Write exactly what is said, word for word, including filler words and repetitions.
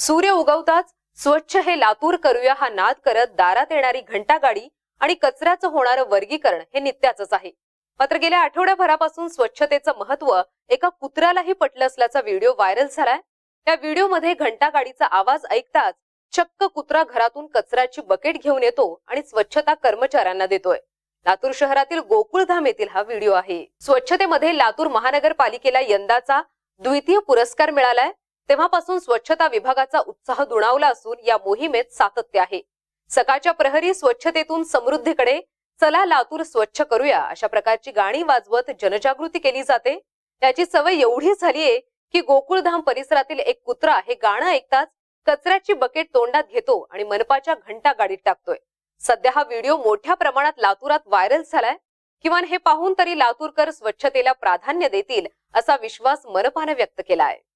सूर्य उगवताच स्वच्छ हे लातूर करूया हा नाद करत दारात येणारी घंटागाडी आणि कचऱ्याचं होणारं वर्गीकरण हे नित्याचंच आहे. मात्र गेल्या आठवड्याभरापासून स्वच्छतेचं महत्व एका कुत्र्यालाही पटलं असल्याचा व्हिडिओ व्हायरल झालाय. या व्हिडिओमध्ये घंटागाडीचा आवाज ऐकताच चक्क कुत्रा घरातून कचऱ्याची बकेट घेऊन येतो आणि स्वच्छता कर्मचाऱ्यांना देतोय. लातूर शहरातील गोकुळधाम येथील हा व्हिडिओ आहे. स्वच्छतेमध्ये लातूर महानगरपालिकेला यंदाचा द्वितीय पुरस्कार मिळालाय. तेव्हापासून स्वच्छता विभागाचा उत्साह दुणावला असून या मोहिमेत सातत्य आहे. सकाळच्या प्रहरी स्वच्छतेतून समृद्धीकडे चला लातूर स्वच्छ करूया अशा प्रकारची गाणी वाजवत जनजागृती केली जाते. याची सवय एवढी झालीये की गोकुळधाम परिसरातील एक कुत्रा हे गाणं ऐकताच कचऱ्याची बकेट तोंडात घेतो आणि मनपाच्या घंटा गाडीत टाकतोय. सध्या हा व्हिडिओ मोठ्या प्रमाणात लातूरात व्हायरल झालाय. किमान हे पाहून तरी लातूरकर स्वच्छतेला प्राधान्य देतील असा विश्वास मनपाने व्यक्त केला आहे.